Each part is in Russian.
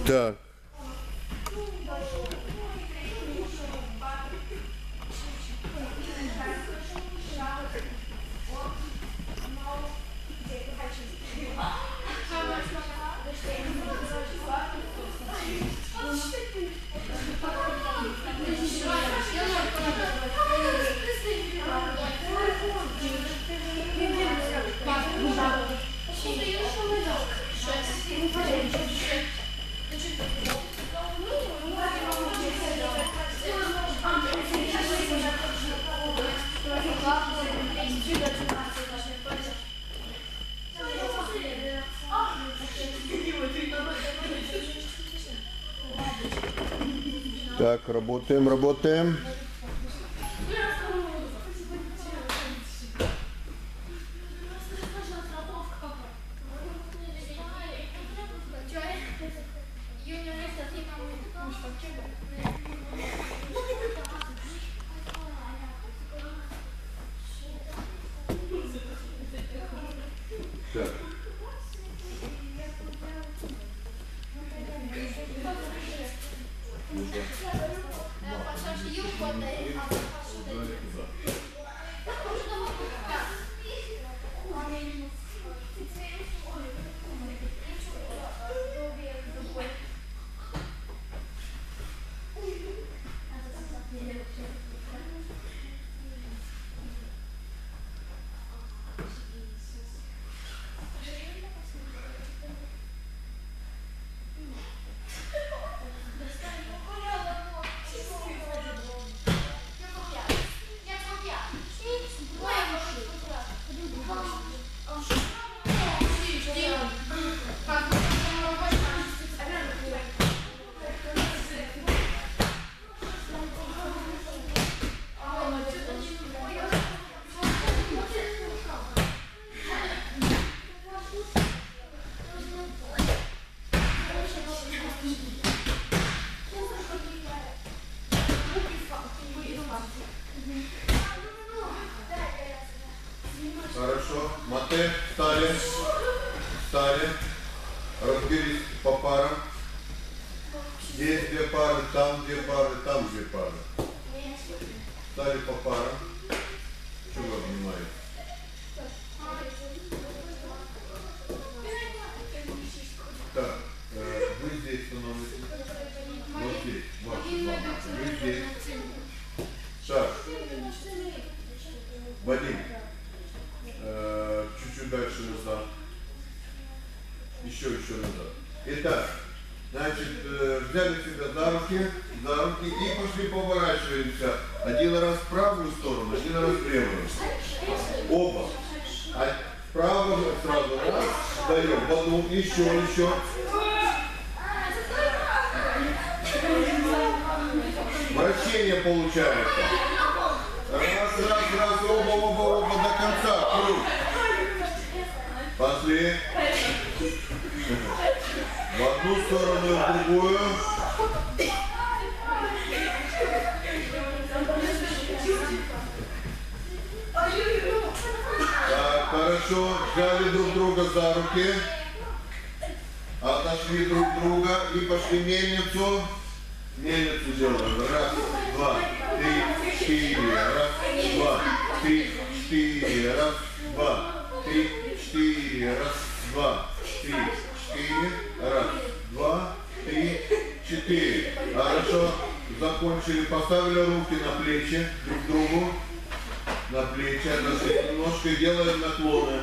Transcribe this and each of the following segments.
Так. Так, работаем, работаем. Так. Хорошо. Мате, встали. Встали. Разберись по парам. Здесь две пары, там две пары, там две пары. Встали по парам. Чего вы обнимаете? Так, вы здесь становитесь. Вот здесь. Вы здесь. Шаг. Вадим. Чуть-чуть дальше назад. Еще назад. Итак, значит, взяли себя за руки и пошли поворачиваемся. Один раз в правую сторону, один раз в левую. Оба. А вправо сразу раз, даем, потом еще. Вращение получается. Раз, оба до конца. Круг. Пошли. В одну сторону и в другую. Так, хорошо. Взяли друг друга за руки. Отошли друг друга и пошли мельницу. Мельницу делаем. Раз, два, три, четыре. Раз, два, три, четыре. Раз, два, три, четыре. Раз, два, три, четыре. Раз, два, три, четыре. Хорошо. Закончили. Поставили руки на плечи друг другу. На плечи. Отошли немножко и делаем наклоны.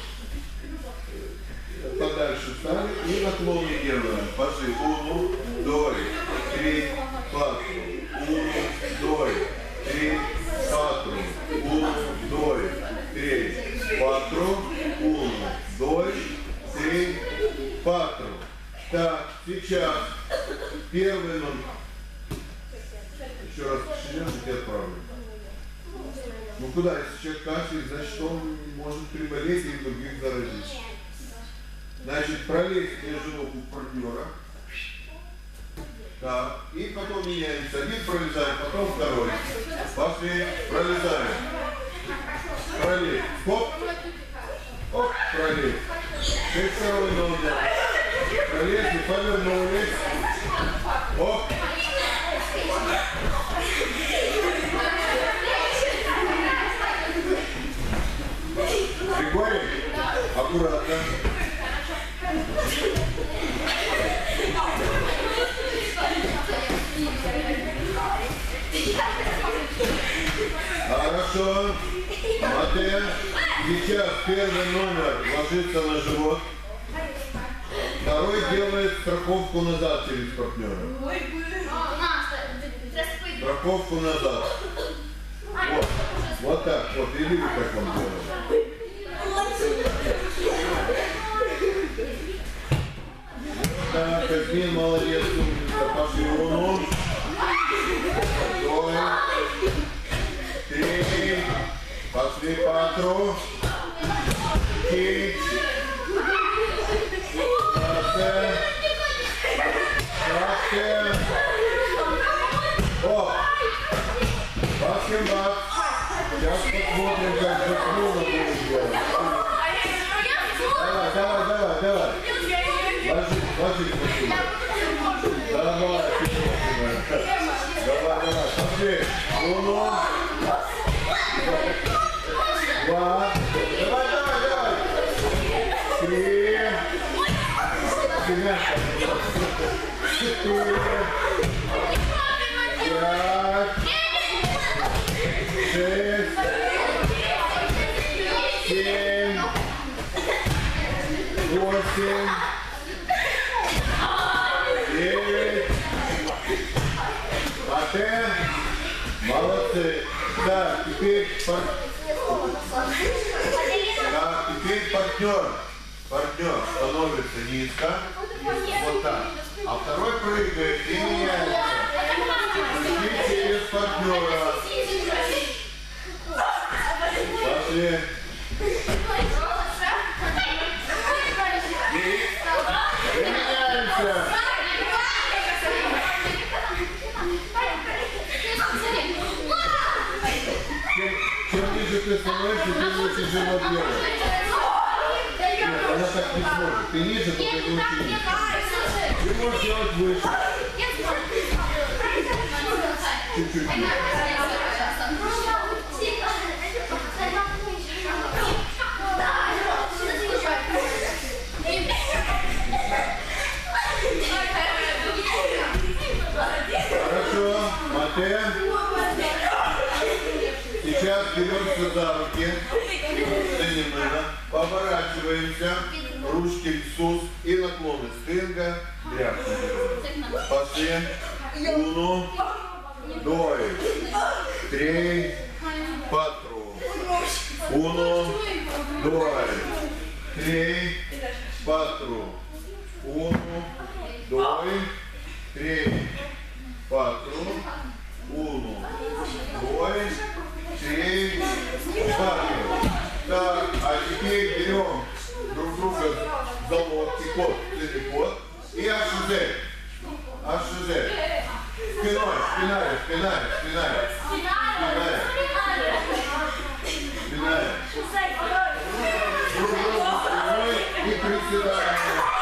Подальше встали и наклоны делаем. Пошли. 1, 2, 3, 4. 1, 2, 3, 4. 1, 2, 3, 4. 1, 2, 3, 4. Так, сейчас первый номер. Еще раз кашляешь, и тебя отправлю. Ну куда, если человек кашляет, значит он может приболеть и других заразить. Значит, пролезть между ног у партнера. Так, и потом меняемся. Один пролезаем, потом второй. Пошли, пролезаем. Пролезть. Хоп. Оп, пролезть. Шесть второй ноги. Пролезли, повернулись. Оп. Григорий, аккуратно. Хорошо. Матея. Сейчас первый номер ложится на живот. Второй делает страховку назад через партнера. Страховку назад. Вот. Вот так. Вот. И видите, как он делает. Так, Казмин, молодец. Пошли руну. Двое. Три. Пошли патру. Четыре. О! Баскетбол. Сейчас посмотрим, как Жасмина будет делать. Давай. Ложись, Давай, пошли. Луну. Два. Давай. Три. Четыре. Пять. 6. 7. 8. 9. Молодцы. Так, теперь партнер становится низко. Вот так. А второй прыгает и меняется. Прыгни через партнера. Пошли. И меняемся. Чем ниже ты становишься, тем лучше живот делать. Нет, она так не сможет. Ты ниже, только не учи. Ты можешь делать выше. Чуть-чуть. Хорошо, Матея. Сейчас беремся за руки, поворачиваемся, ручки в СУС и наклоны стынга, дряпки. Пошли. 1, 2, 3, 4. 1, 2, 3, 4. 1, 2, 3, 4. 1, 2, 3, 4. Так, а теперь берем друг друга за локти, кот, кот и АШЗ. Спиной. Друг другу спиной и приседаем.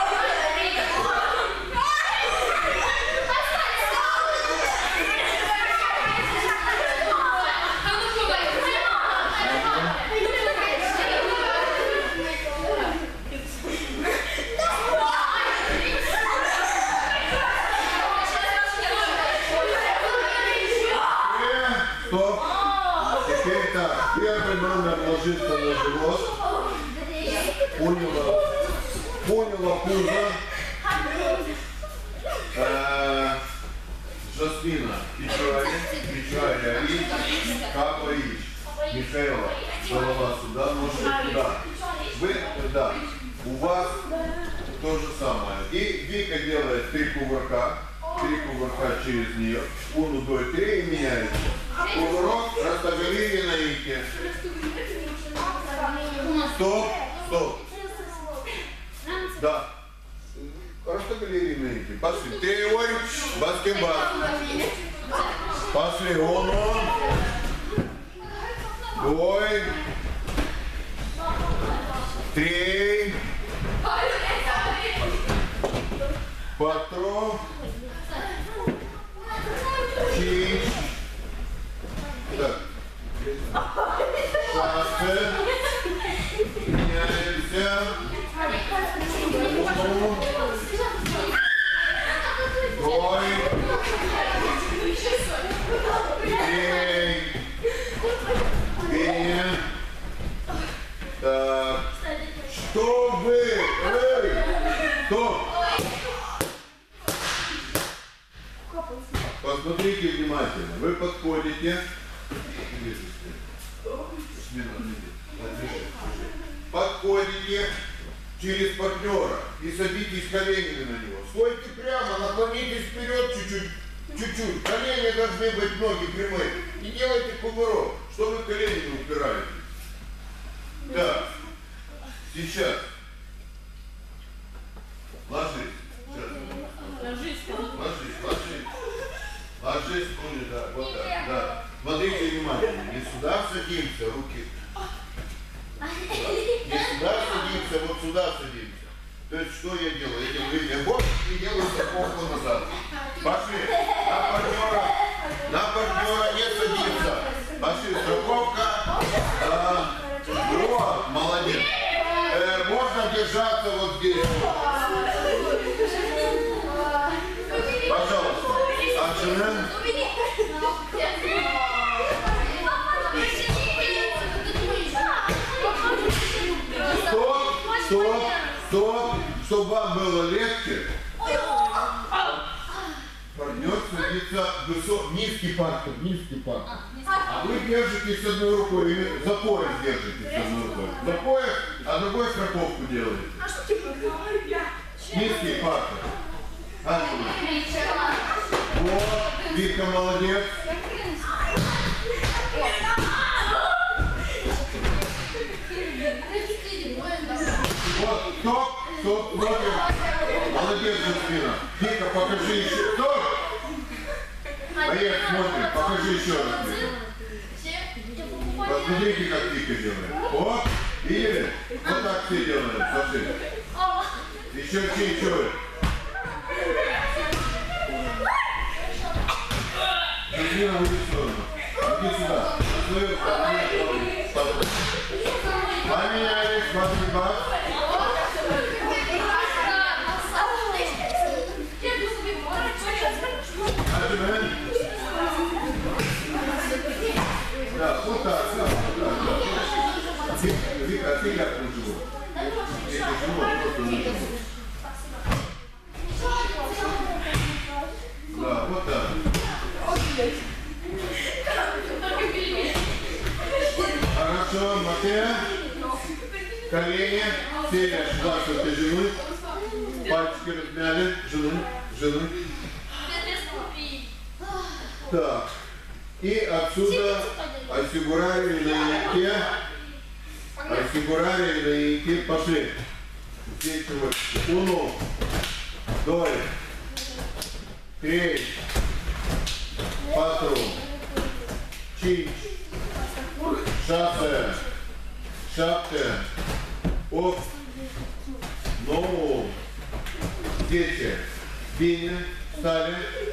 Стоп. Теперь так. Первый номер ложится на живот. Поняла пузо. Жасмина. Печаль, Аид. Капа Ич. Михаила. Голова сюда, ножки туда. Вы, да. У вас то же самое. И Вика делает 3 кувырка. 3 кувырка через нее. 1, 2, 3 и меняется. Кувырок, растопили на ике. Стоп. Да. Растопили на ике. Пошли. Теория, баскетбол. Пошли. 1, 2, 3, 4, 5. Так. Шасси. Меняемся. 2. Так. Что вы? Эй! Стоп! Посмотрите внимательно. Вы подходите. Подходите через партнера и садитесь коленями на него. Стойте прямо, наклонитесь вперед чуть-чуть. Чуть-чуть. Колени должны быть, ноги прямые. И делайте кувырок, чтобы колени не упирались. Так. Сейчас. Ложись. Сейчас. Ложись, да, вот так, да. Смотрите внимательно. Не сюда садимся, руки. Не сюда садимся, вот сюда садимся. То есть что я делаю? Я делаю гоп и делаю страховку назад. Пошли. На партнера не садиться. Пошли, страховка. Вот, молодец. Можно держаться вот здесь. Пожалуйста. Отжимаем. Стоп. Чтобы вам было легче. Партнер садится высоко. Низкий партнер. А вы держитесь с одной рукой или за пояс держитесь с одной рукой. За пояс, а другой страховку делаете. Низкий партнер. Вот, Вика молодец. Вот, стоп, смотрим. Молодец, спина. Вика, покажи еще. Стоп! Поехали, смотрим, покажи еще раз. Посмотрите, как Вика делает. Вот, видели? Вот так все делают. Пошли. Еще чуть-чуть. Спина, уйди в сторону. Иди сюда. Поменялись, смотри, бак. Да, вот так, да. Вика, а ты как на живот? Это живот, просто на живот. Да, вот так. Хорошо, Матея. Колени. Сея, здравствуйте, жены. Пальчики размяли. Жены. Так. И отсюда осигурали лейки. Пошли. Здесь вот. 1, 2, 3, 4, 5, 6, 8, 10. Бини. Встали.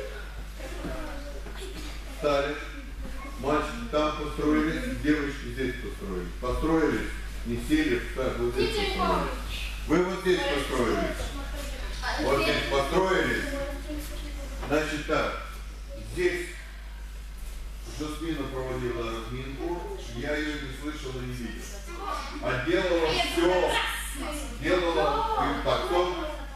Мальчики там построились, девочки здесь построились. Не сели, так, вот здесь построились. Вы вот здесь построились. Вот здесь построились. Значит так, здесь Жасмина проводила разминку, я ее не слышал и не видел. А делала все, потом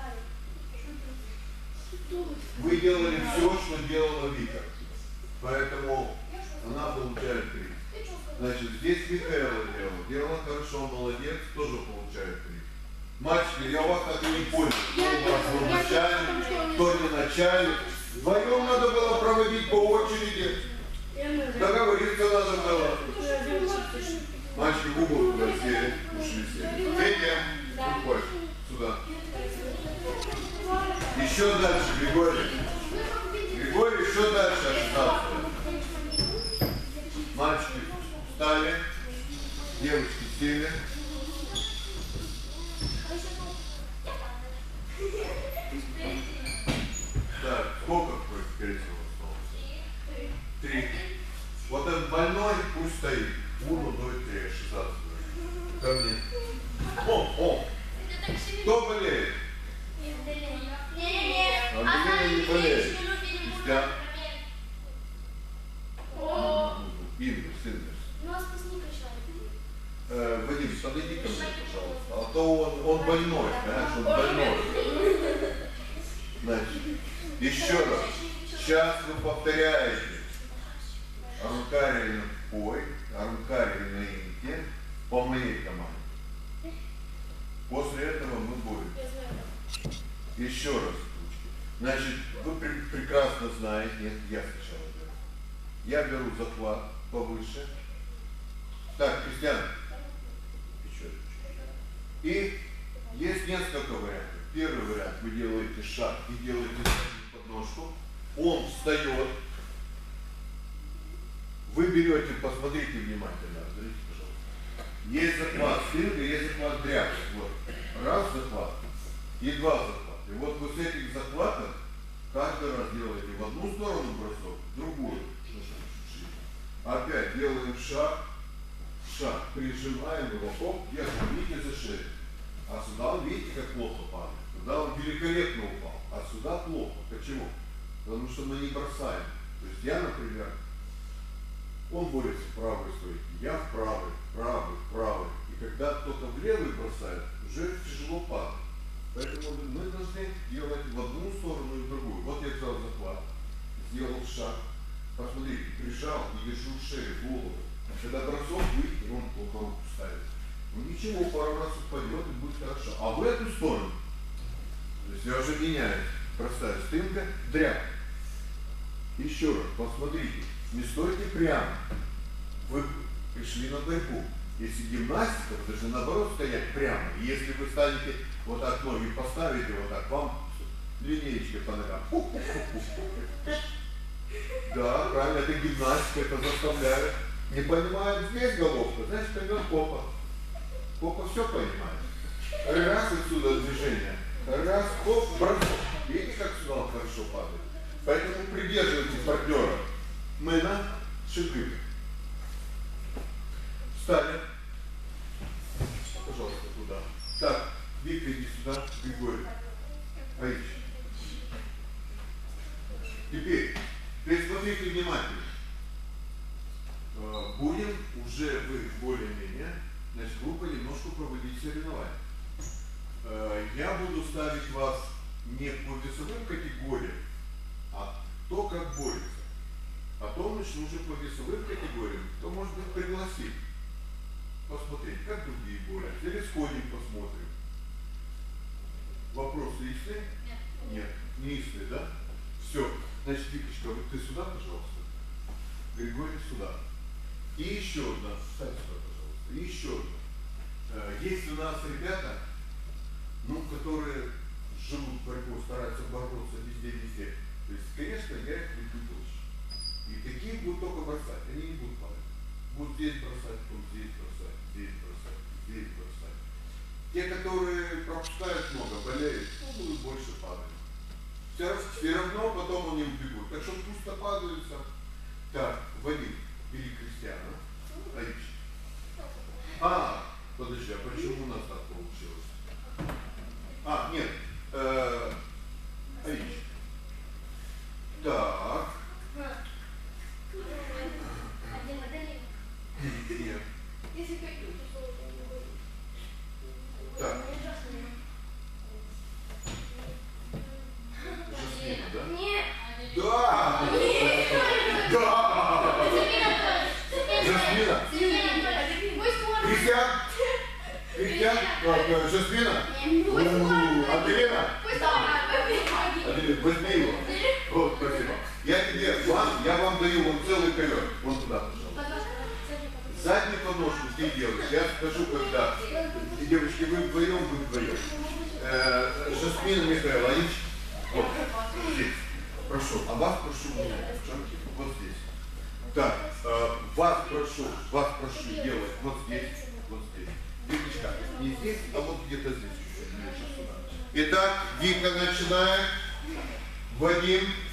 вы делали все, что делала Вика. Поэтому она получает 3. Значит, здесь Михаила делала хорошо, молодец, тоже получает 3. Мальчики, я вас так и не понял, кто у вас был начальник, кто не начальник. Вдвоем надо было проводить по очереди. Договориться надо было. Мальчики в угол туда сели, ушли все. Петя, подходь сюда. Еще дальше, Григорий, еще дальше остался. Мальчики встали, девочки сели. стоит. 1, 2, 3, 16. Ко мне. О! Кто болеет? Андрей не болеет. Кристиан. Ингрис. Вадим, подойди ко мне, пожалуйста. А то он больной, понимаешь, он больной. Значит, еще раз. Сейчас вы повторяете Арункария пой, Арункария на инте по моей команде. После этого мы будем. Еще раз. Значит, вы прекрасно знаете, нет, я сначала беру. Я беру захват повыше. Так, Кристиан. И есть несколько вариантов. Первый вариант, вы делаете шаг и делаете подножку. Он встает. Вы берете, посмотрите внимательно, смотрите, пожалуйста. Есть захват стынга, есть захват дряпки. Вот. Раз захват и два захвата. И вот вы с этих захватов каждый раз делаете в одну сторону бросок, в другую. Опять делаем шаг, шаг, прижимаем его, оп, держим, видите, за шею. А сюда он, видите, как плохо падает. Туда он великолепно упал, а сюда плохо. Почему? Потому что мы не бросаем. То есть я, например, он борется в правой стойке, я в правой, правой. И когда кто-то в левый бросает, уже тяжело падает. Поэтому мы должны делать в одну сторону и в другую. Вот я взял захват, сделал шаг, посмотрите, прижал и держу шею, голову. Когда бросок выйдет, он плохо руку ставит. Ну ничего, пару раз упадет и будет хорошо. А в эту сторону, то есть я уже меняю, простая стынка, дряпка. Еще раз, посмотрите, не стойте прямо. Вы пришли на борьбу. Если гимнастика, вы должны наоборот стоять прямо. И если вы станете вот так ноги поставите, вот так, вам линеечкой по ногам. Да, правильно, это гимнастика, это заставляет. Не понимает здесь головка, значит поймет попа. Попа все понимает. Раз отсюда движение, раз, хоп, бросок. Видите, как сюда он хорошо падает? Поэтому придерживайте партнера. Мэна, шипы. Встали. Пожалуйста, туда. Так, Вика, иди сюда, Григорий. Аич. Теперь смотрите внимательно. Будем уже вы более-менее, значит, группа немножко проводить соревнования. Я буду ставить вас не по весовым категориям, а то, как борется. Потом начну уже по весовым категориям, то может быть пригласить. Посмотреть, как другие борются. Или сходим, посмотрим. Вопросы истые? Нет. Нет, не истые, да? Все. Значит, Викочка, вот ты сюда, пожалуйста. Григорий сюда. И еще одна. Встань сюда, пожалуйста. И еще одна. Есть у нас ребята, ну, которые живут борьбой, стараются бороться везде. То есть, конечно, я их люблю больше. И такие будут только бросать, они не будут падать. Будут здесь бросать, будут здесь бросать, здесь бросать, здесь бросать. Те, которые пропускают много, болеют, ну, будут больше падать. Все равно потом они убегут. Так что пусто падаются. Так, Вадим, бери Кристиана. Аич. Подожди, а почему у нас так получилось? Нет. Аич. Так. Нет. Так. Жасмина, да? Нет. Да. Да. Жасмина. Кристиан. Кристиан. Жасмина. Аделина. Возьми его. Вот, спасибо. Я вам даю вон целый ковер. Вон туда, пожалуйста. Заднюю подножку ты делаешь. Я скажу, когда. Девочки, вы вдвоем. Жасмина Михайлович. Вот здесь. Прошу. А вас прошу. Вот здесь. Так, вас прошу делать вот здесь. Викочка, не здесь, а вот где-то здесь. Итак, Вика начинает. Вадим.